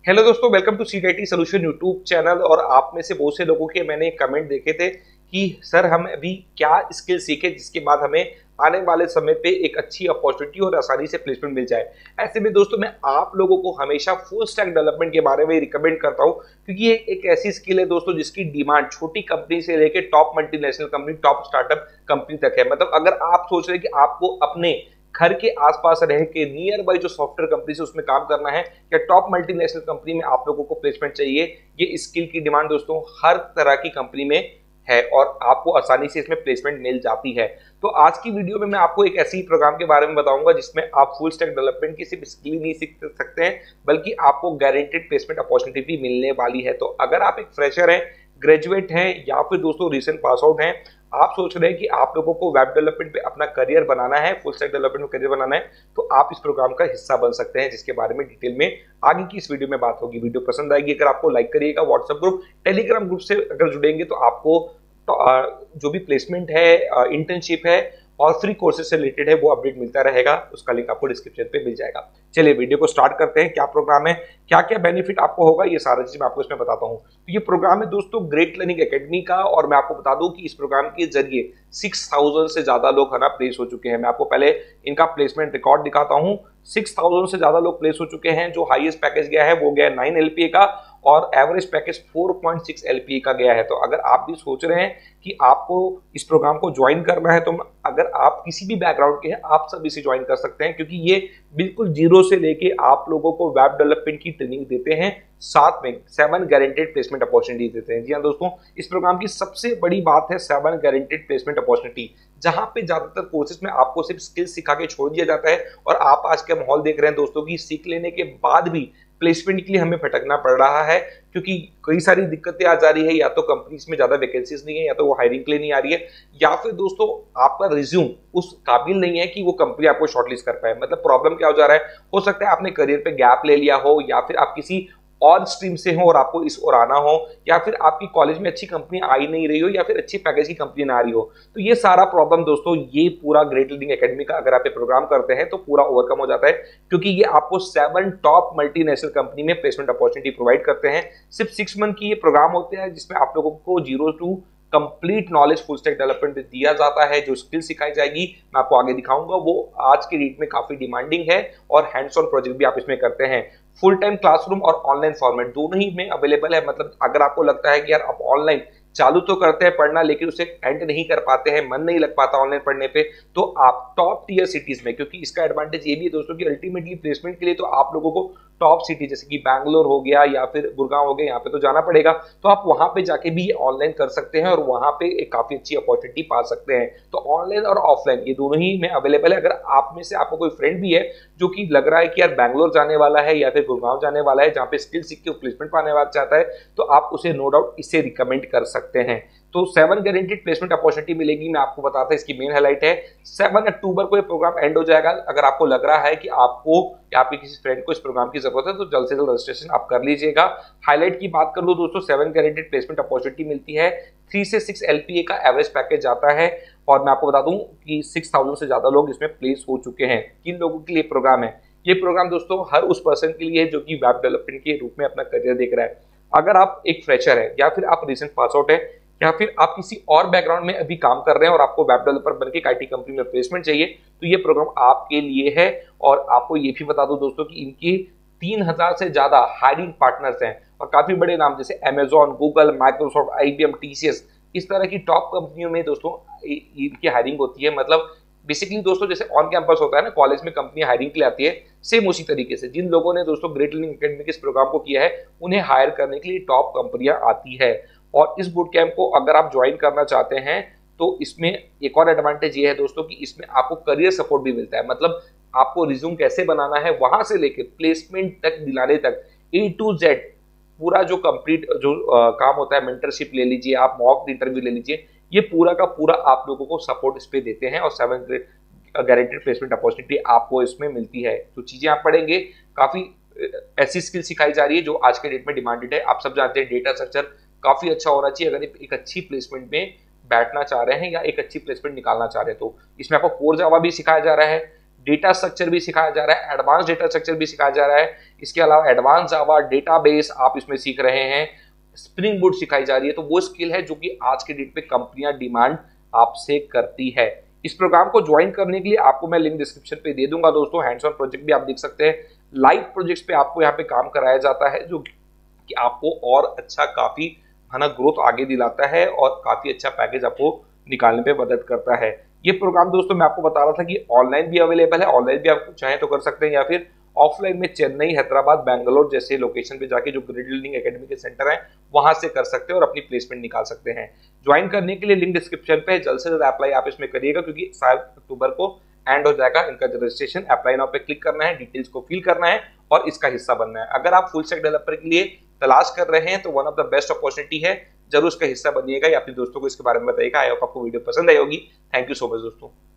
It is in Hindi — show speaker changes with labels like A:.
A: हेलो दोस्तों, welcome to CTIT solution YouTube channel. और आप में से बहुत से लोगों के मैंने कमेंट देखे थे कि सर हम अभी क्या स्किल सीखे जिसके बाद हमें आने वाले समय पे एक अच्छी अपॉर्चुनिटी और आसानी से प्लेसमेंट मिल जाए। ऐसे में दोस्तों मैं आप लोगों को हमेशा फुल स्टैक डेवलपमेंट के बारे में रिकमेंड करता हूं, क्योंकि ये एक ऐसी स्किल है दोस्तों जिसकी डिमांड छोटी कंपनी से लेकर top multinational company, top startup company तक है। मतलब अगर आप सोच रहे हैं कि आपको अपने घर के आसपास रह के नियर बाई जो सॉफ्टवेयर कंपनी से उसमें काम करना है या टॉप मल्टीनेशनल कंपनी में आप लोगों को प्लेसमेंट चाहिए, ये स्किल की डिमांड दोस्तों हर तरह की कंपनी में है और आपको आसानी से इसमें प्लेसमेंट मिल जाती है। तो आज की वीडियो में मैं आपको एक ऐसी प्रोग्राम के बारे में बताऊंगा जिसमें आप फुल स्टैक डेवलपमेंट की सिर्फ स्किल ही नहीं सीख सकते हैं, बल्कि आपको गारंटेड प्लेसमेंट अपॉर्चुनिटी भी मिलने वाली है। तो अगर आप एक फ्रेशर हैं, ग्रेजुएट हैं या फिर दोस्तों रिसेंट पास आउट हैं, आप सोच रहे हैं कि आप लोगों को वेब डेवलपमेंट पे अपना करियर बनाना है, फुल स्टैक डेवलपमेंट में करियर बनाना है, तो आप इस प्रोग्राम का हिस्सा बन सकते हैं, जिसके बारे में डिटेल में आगे की इस वीडियो में बात होगी। वीडियो पसंद आएगी अगर आपको लाइक करिएगा। व्हाट्सएप ग्रुप, टेलीग्राम ग्रुप से अगर जुड़ेंगे तो आपको जो भी प्लेसमेंट है, इंटर्नशिप है और फ्री कोर्सेज से रिलेटेड है वो अपडेट मिलता रहेगा। उसका लिंक आपको डिस्क्रिप्शन पे मिल जाएगा। चलिए वीडियो को स्टार्ट करते हैं। क्या प्रोग्राम है, क्या क्या बेनिफिट आपको होगा, ये सारा चीज मैं आपको इसमें बताता हूँ। तो ये प्रोग्राम है दोस्तों ग्रेट लर्निंग एकेडमी का, और मैं आपको बता दूं कि इस प्रोग्राम के जरिए 6000 से ज्यादा लोग है ना प्लेस हो चुके हैं। मैं आपको पहले इनका प्लेसमेंट रिकॉर्ड दिखाता हूँ। 6000 से ज्यादा लोग प्लेस हो चुके हैं। जो हाईएस्ट पैकेज गया है वो गया 9 LPA का और एवरेज पैकेज 4.6 LPA का गया है। तो अगर आप भी सोच रहे हैं कि आपको इस प्रोग्राम को ज्वाइन करना है, तो अगर आप किसी भी बैकग्राउंड के हैं आप सब इसे ज्वाइन कर सकते हैं, क्योंकि ये बिल्कुल जीरो से लेके आप लोगों को वेब डेवलपमेंट की ट्रेनिंग देते हैं, साथ में 7 गारंटेड प्लेसमेंट अपॉर्चुनिटी देते हैं। जी हाँ दोस्तों, इस प्रोग्राम की सबसे बड़ी बात है 7 गारंटेड प्लेसमेंट अपॉर्चुनिटी, जहां पे ज्यादातर कोर्सेज में आपको सिर्फ स्किल्स सिखा के छोड़ दिया जाता है। और आप आज का माहौल देख रहे हैं दोस्तों की सीख लेने के बाद भी प्लेसमेंट के लिए हमें भटकना पड़ रहा है, क्योंकि कई सारी दिक्कतें आ जा रही है। या तो कंपनीज में ज्यादा वैकेंसीज नहीं है, या तो वो हायरिंग के लिए नहीं आ रही है, या फिर दोस्तों आपका रिज्यूम उस काबिल नहीं है कि वो कंपनी आपको शॉर्टलिस्ट कर पाए। मतलब प्रॉब्लम क्या हो जा रहा है, हो सकता है आपने करियर पे गैप ले लिया हो, या फिर आप किसी और स्ट्रीम से हो और आपको इस ओर आना हो, या फिर आपकी कॉलेज में अच्छी कंपनी आ ही नहीं रही हो, या फिर अच्छी पैकेज की कंपनी ना आ रही हो। तो ये सारा प्रॉब्लम दोस्तों ये पूरा ग्रेट लर्निंग एकेडमी का अगर आप ये प्रोग्राम करते हैं तो पूरा ओवरकम हो जाता है, क्योंकि ये आपको 7 टॉप मल्टीनेशनल कंपनी में प्लेसमेंट अपॉर्चुनिटी प्रोवाइड करते हैं। सिर्फ 6 मंथ की ये प्रोग्राम होते हैं जिसमें आप लोगों को 0 to complete knowledge full stack development दिया जाता है। जो स्किल सिखाई जाएगी मैं आपको आगे दिखाऊंगा, वो आज की डेट में काफी डिमांडिंग है और हैंड्स ऑन प्रोजेक्ट भी आप इसमें करते हैं। फुल टाइम क्लासरूम और ऑनलाइन फॉर्मेट दोनों ही में अवेलेबल है। मतलब अगर आपको लगता है कि यार आप ऑनलाइन चालू तो करते हैं पढ़ना, लेकिन उसे एंड नहीं कर पाते हैं, मन नहीं लग पाता ऑनलाइन पढ़ने पे, तो आप टॉप टीयर सिटीज में, क्योंकि इसका एडवांटेज ये भी है दोस्तों कि अल्टीमेटली प्लेसमेंट के लिए तो आप लोगों को टॉप सिटी जैसे कि बैंगलोर हो गया या फिर गुड़गांव हो गया, यहाँ पे तो जाना पड़ेगा। तो आप वहां पे जाके भी ऑनलाइन कर सकते हैं और वहां पे एक काफी अच्छी अपॉर्चुनिटी पा सकते हैं। तो ऑनलाइन और ऑफलाइन ये दोनों ही में अवेलेबल है। अगर आप में से आपको कोई फ्रेंड भी है जो कि लग रहा है कि यार बैंगलोर जाने वाला है या फिर गुड़गांव जाने वाला है, जहाँ पे स्किल सीख के प्लेसमेंट पाने वाला चाहता है, तो आप उसे नो डाउट इसे रिकमेंड कर सकते हैं। तो 7 गारंटेड प्लेसमेंट अपॉर्चुनिटी मिलेगी। मैं आपको बताता हूं, इसकी मेन हाईलाइट है 7 अक्टूबर को ये प्रोग्राम एंड हो जाएगा। अगर आपको लग रहा है कि आपको या आपके किसी फ्रेंड को इस प्रोग्राम की जरूरत है तो जल्द से जल्द रजिस्ट्रेशन आप कर लीजिएगा। हाईलाइट की बात कर लो दोस्तों, 7 गारंटेड प्लेसमेंट अपॉर्चुनिटी मिलती है। 3 से 6 LPA का एवरेज पैकेज आता है। और मैं आपको बता दूं कि 6000 से ज्यादा लोग इसमें प्लेस हो चुके हैं। किन लोगों के लिए प्रोग्राम है ये प्रोग्राम दोस्तों? हर उस पर्सन के लिए जो कि वेब डेवलपमेंट के रूप में अपना करियर देख रहा है। अगर आप एक फ्रेशर है, या फिर आप रिसेंट पास आउट है, या फिर आप किसी और बैकग्राउंड में अभी काम कर रहे हैं और आपको वेब डेवलपर बनके IT कंपनी में प्लेसमेंट चाहिए, तो ये प्रोग्राम आपके लिए है। और आपको ये भी बता दूं दोस्तों कि इनकी 3000 से ज्यादा हायरिंग पार्टनर्स हैं और काफी बड़े नाम जैसे Amazon, Google, Microsoft, IBM, TCS, इस तरह की टॉप कंपनियों में दोस्तों इनकी हायरिंग होती है। मतलब बेसिकली दोस्तों जैसे ऑन कैंपस होता है ना, कॉलेज में कंपनी हायरिंग के लिए आती है, सेम उसी तरीके से जिन लोगों ने दोस्तों ग्रेट लर्निंग एकेडमी के इस प्रोग्राम को किया है उन्हें हायर करने के लिए टॉप कंपनियां आती है। और इस बूट कैंप को अगर आप ज्वाइन करना चाहते हैं तो इसमें एक और एडवांटेज ये है दोस्तों कि इसमें आपको करियर सपोर्ट भी मिलता है। मतलब आपको रिज्यूम कैसे बनाना है वहां से लेकर प्लेसमेंट तक दिलाने तक A to Z पूरा जो कंप्लीट जो काम होता है, मेंटरशिप ले लीजिए, आप मॉक इंटरव्यू ले लीजिए, ये पूरा का पूरा आप लोगों को सपोर्ट इस पे देते हैं। और 7 गारंटेड प्लेसमेंट अपॉर्चुनिटी आपको इसमें मिलती है। तो चीजें आप पढ़ेंगे, काफी ऐसी स्किल सिखाई जा रही है जो आज के डेट में डिमांडेड है। आप सब जानते हैं डेटा स्ट्रक्चर काफी अच्छा होना चाहिए अगर एक अच्छी प्लेसमेंट में बैठना चाह रहे हैं या एक अच्छी प्लेसमेंट निकालना चाह रहे हैं। तो इसमें आपको कोर जावा भी सिखाया जा रहा है, डेटा स्ट्रक्चर भी सिखाया जा रहा है, एडवांस डेटा स्ट्रक्चर भी सिखाया जा रहा है। इसके अलावा एडवांस जावा डेटाबेस आप इसमें सीख रहे हैं, स्प्रिंग बूट सिखाई जा रही है। तो वो स्किल है जो कि आज के डेट पे कंपनियां डिमांड आपसे करती है। इस प्रोग्राम को ज्वाइन करने के लिए आपको मैं लिंक डिस्क्रिप्शन पे दे दूंगा दोस्तों। हैंड्स ऑन प्रोजेक्ट भी आप देख सकते हैं, लाइव प्रोजेक्ट्स पे आपको यहाँ पे काम कराया जाता है, जो कि आपको और अच्छा काफी है ना ग्रोथ आगे दिलाता है और काफी अच्छा पैकेज आपको निकालने पे मदद करता है। ये प्रोग्राम दोस्तों मैं आपको बता रहा था कि ऑनलाइन भी अवेलेबल है, ऑनलाइन भी आप चाहें तो कर सकते हैं, या फिर ऑफलाइन में चेन्नई, हैदराबाद, बैंगलोर जैसे लोकेशन पे जाके जो ग्रिड बिल्डिंग एकेडमी के सेंटर हैं वहां से कर सकते हैं और अपनी प्लेसमेंट निकाल सकते हैं। ज्वाइन करने के लिए लिंक डिस्क्रिप्शन पे है, जल्द से जल्द अप्लाई आप इसमें करिएगा, क्योंकि 7 अक्टूबर को एंड हो जाएगा इनका रजिस्ट्रेशन। अप्लाई नाउ पे क्लिक करना है, डिटेल्स को फिल करना है और इसका हिस्सा बनना है। अगर आप फुल स्टैक डेवलपर के लिए तलाश कर रहे हैं तो one of the best opportunity है, जरूर उसका हिस्सा बनिएगा या अपने दोस्तों को इसके बारे में बताइएगा। आई होप आपको वीडियो पसंद आई होगी। थैंक यू सो मच दोस्तों।